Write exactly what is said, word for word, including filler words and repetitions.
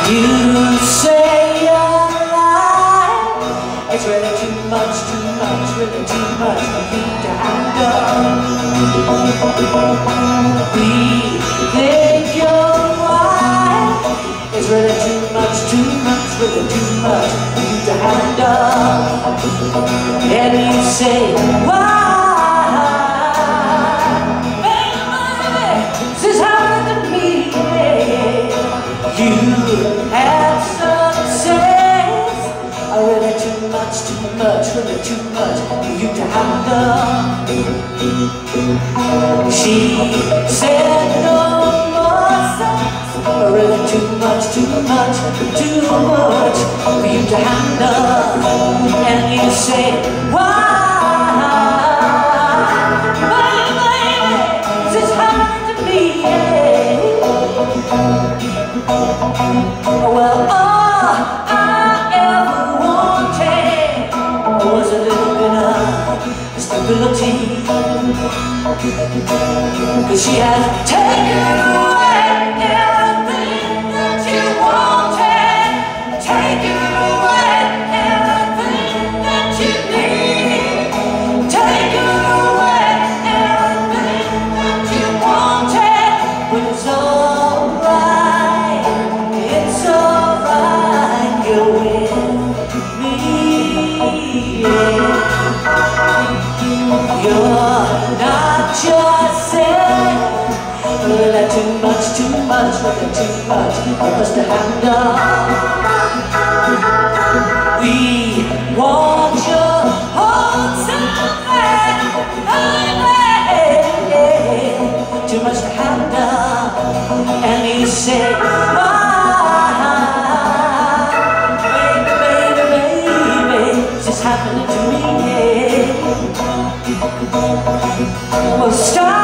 You say your life, it's really too much, too much, really too much for you to handle. We think your wife, it's really too much, too much, really too much for you to handle. And you say, why? You have success, really too much, too much, really too much for you to handle. She said no more sex, really too much, too much, too much for you to handle. And you say, why? Baby, this is happening to me, yeah. Well, all I ever wanted was a little bit of stability, 'cause she has taken away everything that you wanted, taken away everything that you need, taken away everything that you wanted. But it's alright, it's alright, you're with me, yeah. You're not yourself, really too much, too much, really too much for us to handle. We want your whole self, baby, too much to handle. And you say, happening to me, yeah. Well, stop.